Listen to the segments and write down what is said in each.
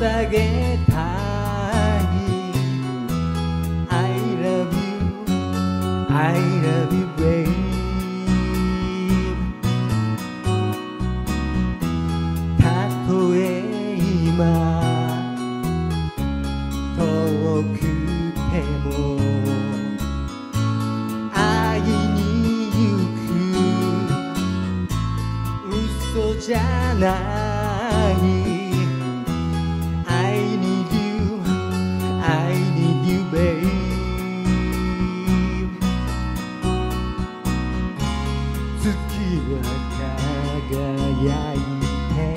捧げたい I love you I love you babe たとえ今遠くても会いに行く嘘じゃない I need you I need you babe 月は輝いて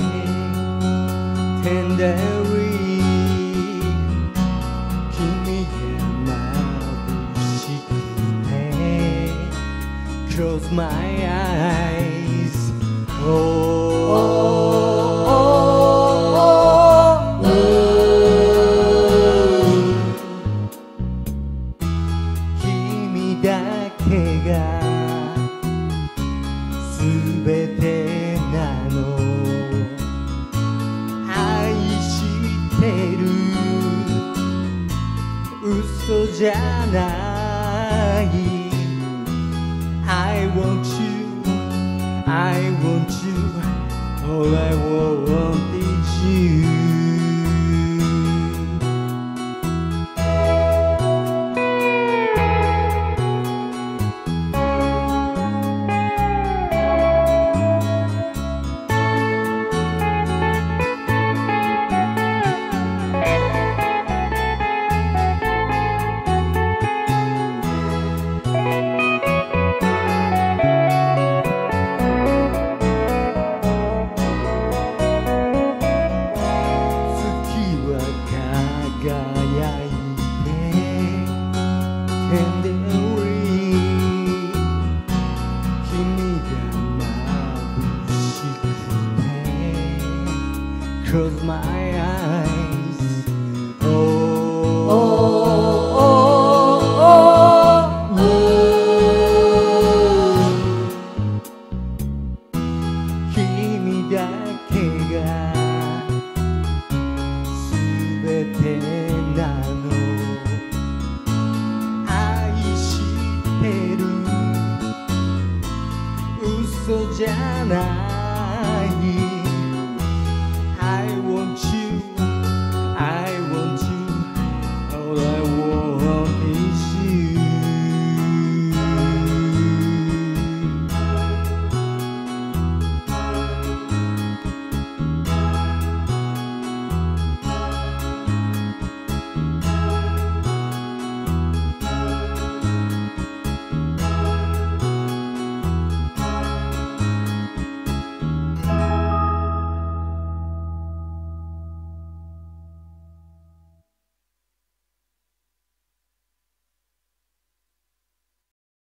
Tenderly 君が眩しくて Close my eyes oh君だけがすべてなの愛してる嘘じゃない I want you I want you all I want is you Close my eyes oh, oh, oh, oh, oh. 君だけがすべてなの愛してる嘘じゃない